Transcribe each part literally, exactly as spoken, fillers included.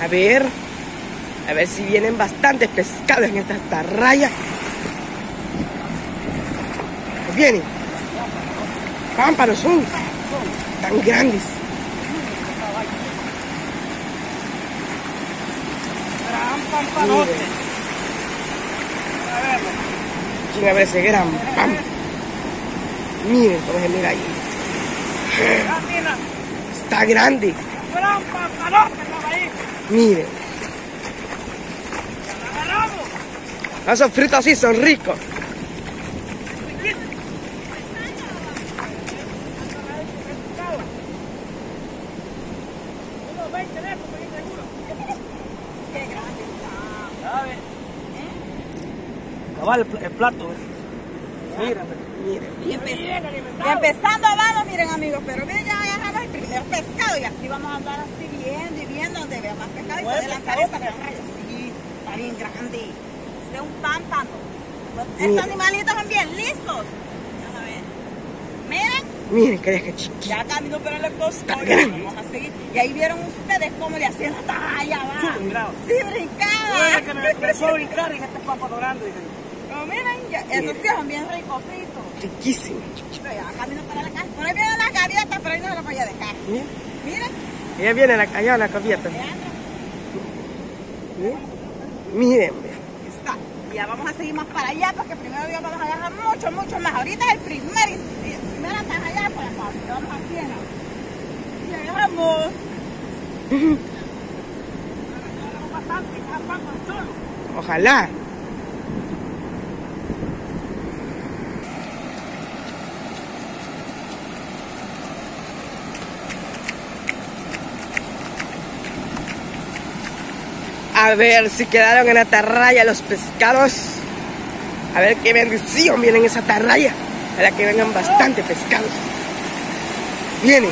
A ver, a ver si vienen bastantes pescados en esta atarraya. Pues vienen. Pámpanos son tan grandes. Gran pampanote. Miren, a ver ese gran pam. Miren cómo se mira ahí. Está grande. Gran pampanote estaba ahí. Miren. Esos fritos así son ricos. Cabal el, el plato, ¿eh? Miren, miren. Y, empe y empezando abajo, miren amigos, pero miren, ya agarramos el primer pescado y aquí vamos a andar así viendo y viendo donde vea más pescado y puede lanzar esta atarraya. Sí, está bien grande. Es un pámpano. Estos animalitos son bien lisos. Vamos a ver. Miren. Miren, que es chiquito. Ya caminó por el costo. Vamos a seguir. Y ahí vieron ustedes cómo le hacían la atarraya abajo. Sí, brincaba. Sí, brincaba. Que me empezó a brincar y este pámpano grande. Pero miren, ya, esos sí son bien ricos fritos. Riquísimo. Ya camino para la casa. Por ahí vienen las gaviotas, pero ahí no se las voy a dejar. Miren. Miren. Ella viene la, allá la gaviota. Miren. Miren. Está. Ya vamos a seguir más para allá porque primero Dios vamos a agarrar mucho, mucho más. Ahorita es el primer, el primer ataque allá por acá. Vamos aquí en la... Y agarramos. Agarramos bastante, agarramos solo. Ojalá. A ver si quedaron en la atarraya los pescados. A ver qué bendición viene en esa atarraya. Para que vengan bastante pescados. Vienen.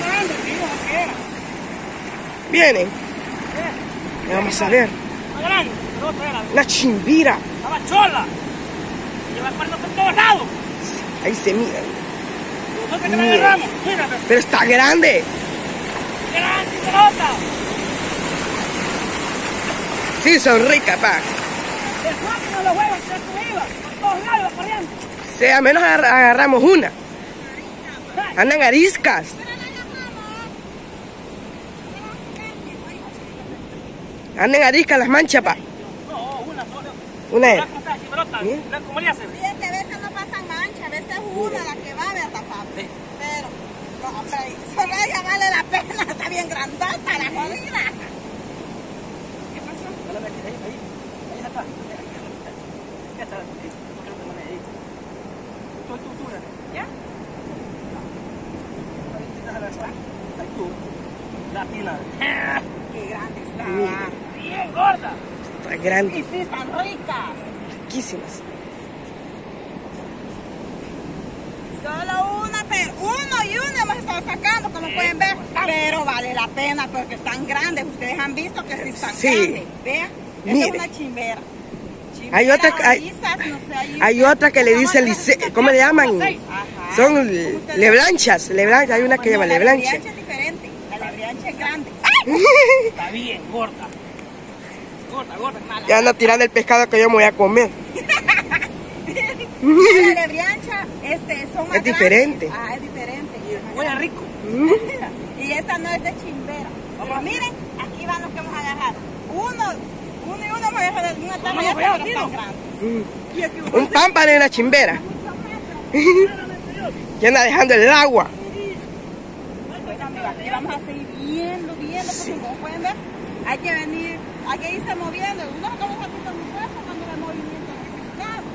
Vienen. Ya vamos a ver. Una chimbira. Estaba chola. Lleva cuernos por todos lados. Ahí se miran. Nosotros que la agarramos. Mírame. Pero está grande. Grande, pelota. Sí, son ricas, pa. El flaco de los huevos se tú ibas. Por todos lados iba corriendo. Sí, a menos agar agarramos una. Andan ariscas. Andan ariscas las manchas, pa. No, una sola. Una es. ¿Cómo le hacen? Sí, es que a veces no pasan manchas, a veces es una la que va, ¿verdad, papá? Sí. Pero, no, hombre, solo ella vale la pena, está bien grandota la jodida. ¿Qué pasó? Ahí, ahí, ahí. Ahí está. Ya está. Ahí. Tú, tú, tú. ¿Ya? Ahí tú. La pila. Qué grande está. Mira. Bien gorda. Está grande. Y sí, están ricas. Riquísimas. Solo una, pero uno y uno hemos estado sacando, como sí, pueden ver. Pero vale la pena porque están grandes. Ustedes han visto que sí están sí. grandes. Vean, esta es una chimbera. chimbera hay otra, hay, lisas, no sé, hay, hay otra que le dice, lice, ¿cómo le llaman? Ajá. Son leblanchas. leblanchas. Hay una que llama leblancha. La leblancha es diferente. La leblancha es grande. Está bien, gorda. Gorda, gorda. Mala. Ya anda tirando el pescado que yo me voy a comer. La leblancha este, son más es diferente. Grandes. Ah, es diferente. Y huele rico. Y esta no es de chimbera. Pero miren, aquí van los que vamos a agarrar. Uno, uno y uno vamos a agarrar de una tama y esta ahora tan grande. Un pámpano y una chimbera. Ya anda dejando el agua. Aquí vamos a seguir viendo, viendo, porque sí, como pueden ver, hay que venir, hay que irse moviendo. Uno se come un poquito muy fuerte cuando ve movimiento del pescado.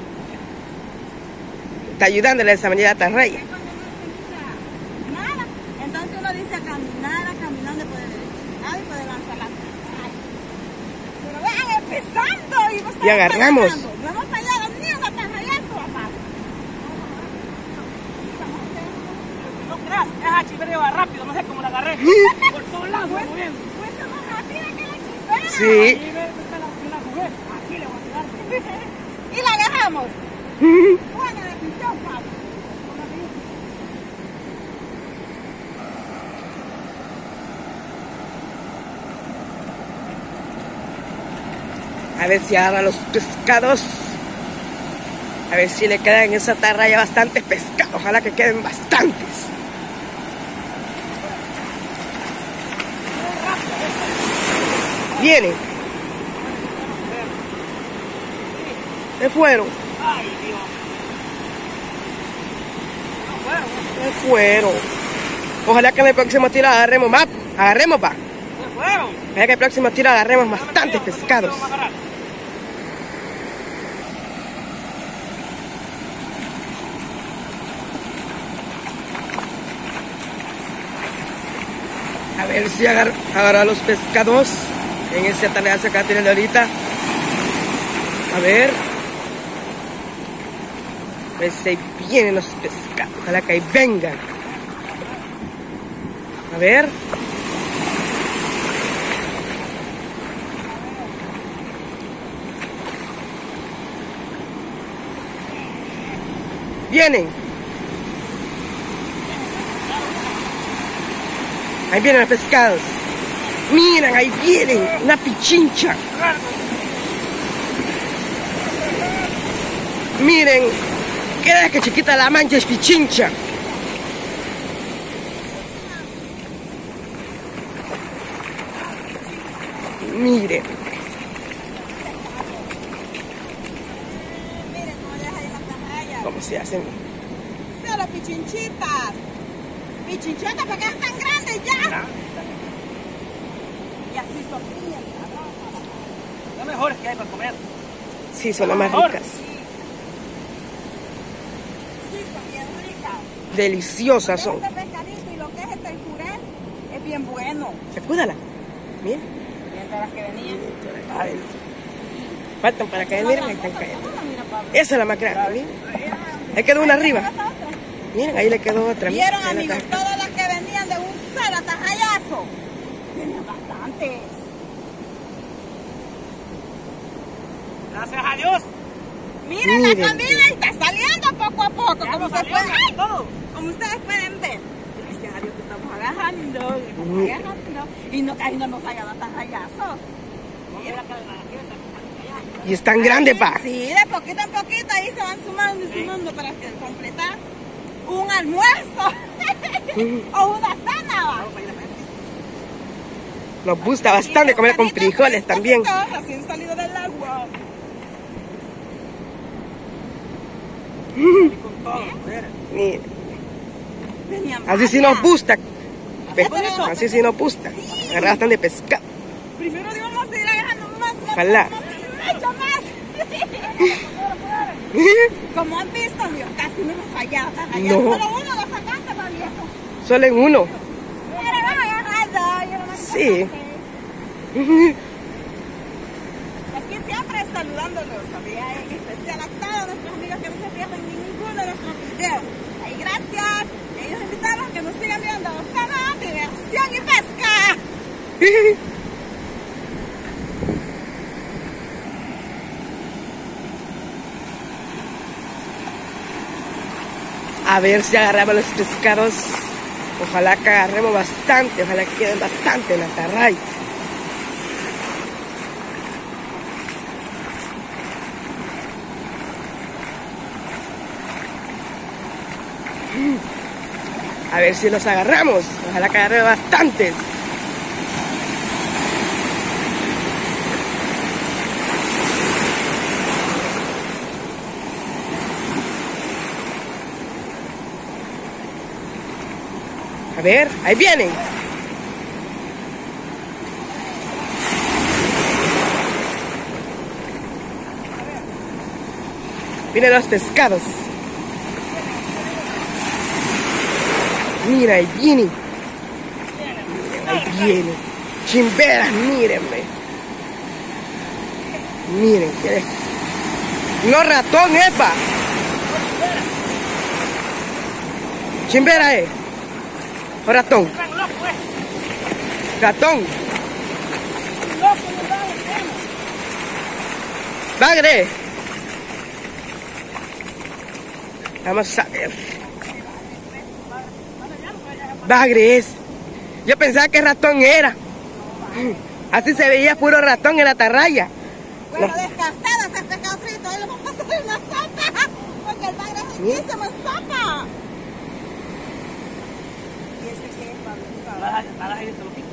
Está ayudándole a esa manera tan raya. Nada. Entonces uno dice a caminar, a caminar donde puede ver el pescado y puede lanzar la ay. Pero vean, empezando y no y agarramos. No hemos fallado ni una tarrayazo, papá. No creas, esa chimbera va rápido, no sé cómo la agarré. Por todos lados, pues, moviendo. Pues es más rápida que la chimbera. Sí. Aquí ve, esta la, la jugué. Aquí le voy a tirar. Y la agarramos. Buena decisión, Pablo. A ver si agarra los pescados. A ver si le quedan en esa atarraya bastantes pescados. Ojalá que queden bastantes. Vienen. Se fueron. Ay, Dios. No fueron. Se fueron. Ojalá que en el próximo tiro agarremos más. Agarremos pa. Se fueron. Ojalá que en el próximo tiro agarremos bastantes pescados. A ver si agarra, agarra los pescados en ese atarazo que tiene ahorita. A ver. A ver si ahí vienen los pescados. Ojalá que ahí vengan. A ver. Vienen. Ahí vienen los pescados. Miren, ahí vienen. Una pichincha. Miren. Queda que chiquita la mancha es pichincha. Miren. Miren cómo deja ahí las atarrayas. ¿Cómo se hacen? Pero pichinchitas. Pichinchitas porque es tan grande ya. Y así son bien. Las mejores que hay para comer. Sí, son las más ricas. Sí, son bien ricas. Deliciosas son. Este pescadito y lo que es este puré es bien bueno. Sacúdala. Miren. Mientras las que venían. Ay, faltan para caer. Miren, ahí están cayendo. Esa es la más grande. Miren. Ahí quedó una arriba. Miren, ahí le quedó otra. Miren, Vieron, amigos, todas las que venían de un solo atajayazo. Venían bastantes. Gracias a Dios. Miren, Miren. la comida está saliendo poco a poco, Ya como, nos se salió puede- ¡Ay! todo. como ustedes pueden ver. Gracias a Dios que estamos agarrando, que estamos Mm. agarrando. Y no, casi no nos hayan atajayazos. Mira que la gente Y es tan grande, pa. Sí, de poquito en poquito ahí se van sumando y sumando para que completar un almuerzo o una cena. ¿va? Nos gusta bastante comer con frijoles también. Recién salido del agua. con todo. Mira. Miren. Venían Así sí varias. nos gusta. Pe- bonito. Así sí nos gusta. Agarrar bastante pescado. Primero íbamos a ir agarrando más, más, Ojalá. más, mucho más. Como han visto, amigos, casi no hemos fallado. No. Solo uno lo sacaste, más viejo. Solo en uno. Pero vamos agarrando. yo no me Sí. sacaste. Aquí siempre saludándolos, ¿sabía? En especial a todos nuestros amigos que no se pierden ninguno de nuestros videos. Y gracias. Ellos invitaron a que nos sigan viendo. Sana, diversión y pesca. A ver si agarramos los pescados. Ojalá que agarremos bastante. Ojalá que queden bastante en la atarraya. A ver si los agarramos. Ojalá que agarremos bastantes. A ver, ahí vienen. Vienen los pescados. Mira, ahí vienen. Ahí vienen. Chimberas, mírenme. Miren, que no ratón, epa. Chimbera, eh. O ratón. Ratón. Bagre. Vamos a ver. Bagre es. Yo pensaba que ratón era. Así se veía puro ratón en la atarraya. Bueno, No. descartadas el pescado frito, hoy lo vamos a hacer en la sopa. Porque el bagre es riquísimo en sopa. Y ese que es Pablo. Nada, ahí te lo pico.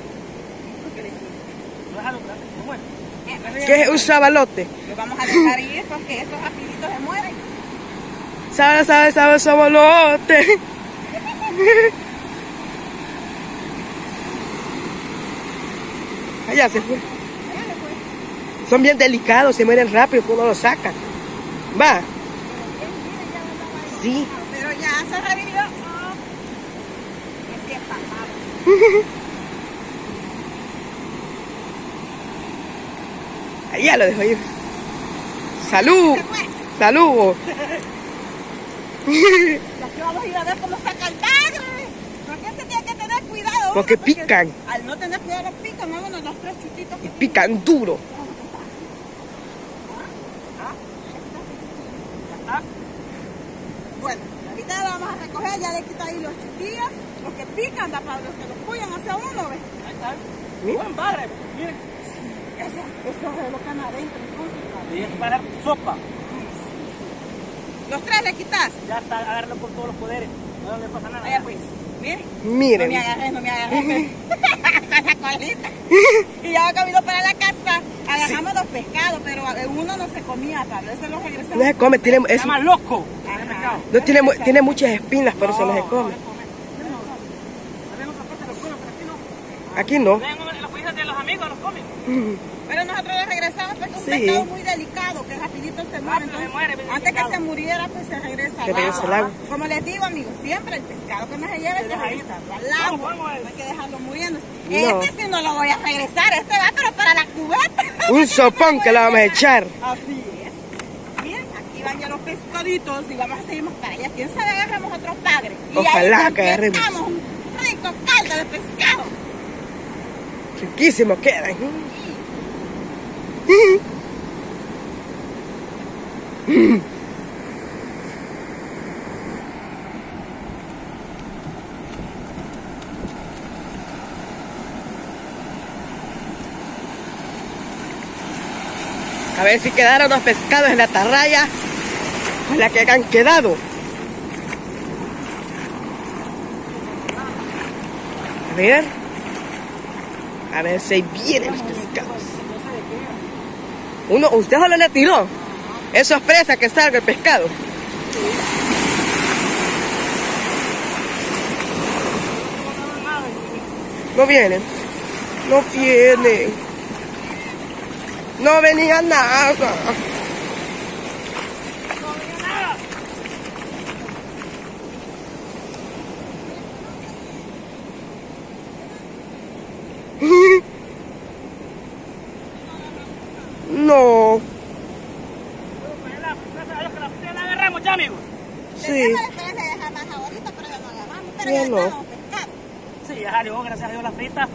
Lo dejaron, se muere. ¿Qué es un sabalote? Lo vamos a dejar ir porque estos rapiditos se mueren. Sabe, sabe, sabe, sabalote. Allá se fue. Son bien delicados, se mueren rápido cuando uno los saca. Va. Sí. Pero ya se revivió. Oh. Es que es pasado. Allá lo dejo ir. Salud. Se fue. Salud. Y aquí vamos a ir a ver cómo saca el bagre. Porque se tiene que tener cuidado. Porque uno, pican. Al no tener cuidado los pican, vámonos los tres chutitos. Y pican duro. Bueno, ahorita lo vamos a recoger, ya le quito ahí los chutillos, los que pican, da para los que los puyan hacia uno, ¿ves? Ahí está. Mira. Buen bagre, miren. Eso, eso es lo que anda adentro, entonces. Y es para hacer sopa. Los tres le quitas. Ya está, agárralo con todos los poderes. No le pasa nada. Vaya pues, miren. Miren. No me agarré, no me agarré. Con la colita. Y ya camino para la casa, agarramos los pescados, pero uno no se comía, Pablo, ese lo regresamos. No se come, tiene, Se es, llama loco. Ajá. no tiene, mu- tiene muchas espinas, pero se no se come. También otra parte los comen, pero aquí no. Aquí no. Ven, en los países de los amigos los comen. Pero nosotros lo regresamos porque es un Sí. pescado muy delicado, que rapidito se muere. Rápido se Entonces, muere, bien antes que delicado. se muriera, pues se regresa al Se regresa agua. al agua. Como les digo, amigos, siempre el pescado que no se lleva hay que deja ir. regresarlo al Vamos, agua. vamos. No hay que dejarlo muriendo. No. Este sí no lo voy a regresar, este va pero para la cubeta. Un sopón que le vamos a echar. Así es. Miren, aquí van ya los pescaditos y vamos a seguir más para allá. ¿Quién sabe agarramos otro padre? Y Ojalá ahí que agarremos. empezamos un rico caldo de pescado. Riquísimos quedan. A ver si quedaron los pescados en la atarraya. Ojalá que hayan quedado. A ver. A ver si vienen los pescados. Uno, usted solo le tiró. Es sorpresa que salga el pescado. No vienen. No vienen. No venía nada. No. La agarramos ya, amigos. Sí. Teníamos la esperanza de dejar más ahorita, pero ya no agarramos. Pero Ya ya no. estamos pescado. Sí, ya salió, gracias a Dios, la frita.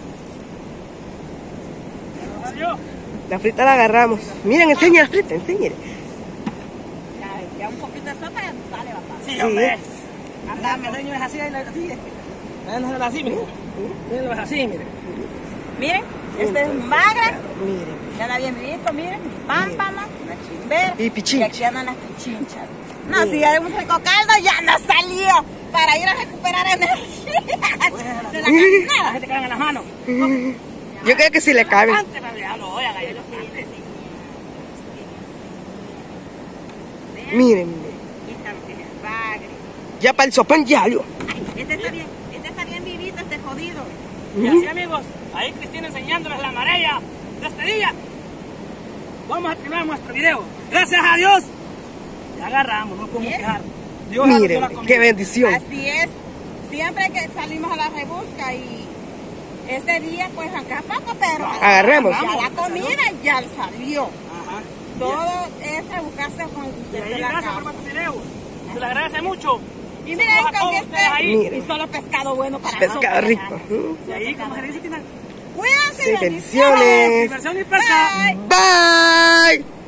Ya salió. La frita la agarramos. Miren, enseña la frita, enseñe. Ya, ya un poquito de sopa ya nos sale, papá. Sí, Sí. hombre. Andamos. El niño es así, ahí la- así. Ahí no es así, mire. Él es así, mire. Miren, este es un bagre. Miren. Ya la habían visto, miren. Pámpano, la chimbera. Y pichincha. Y aquí andan las pichinchas. No, si hay un rico caldo, ya no salió. Para ir a recuperar energía de la La caminada. gente cae en las manos. Yo creo que sí le cabe. Antes, pero ya lo oigan, ahí lo pide. Miren, miren. Aquí está lo que es el bagre. Ya para el sopón ya salió. Ay, este está bien, este está bien vivito, este jodido. Y así, amigos, ahí Cristina enseñándoles la marea de este día. Vamos a terminar nuestro video. Gracias a Dios. Ya agarramos, no podemos Bien. quejar. Dios ha dado Miren, la comida. qué bendición. Así es. Siempre que salimos a la rebusca y este día pues acá poco, pero Agarremos. ya la comida ya salió. Ajá. Todo es rebuscarse con el Y sustento ahí, de la gracias por casa. ver tu video. Se les agradece mucho. Y miren, Saludos a con todos ustedes ahí. este, Miren. y solo pescado bueno para Pescado nosotros. rico. Y ahí, como se dice, Cristina, Cuídense, Sí, bendiciones. bendiciones. diversión y pesca. Bye. Bye.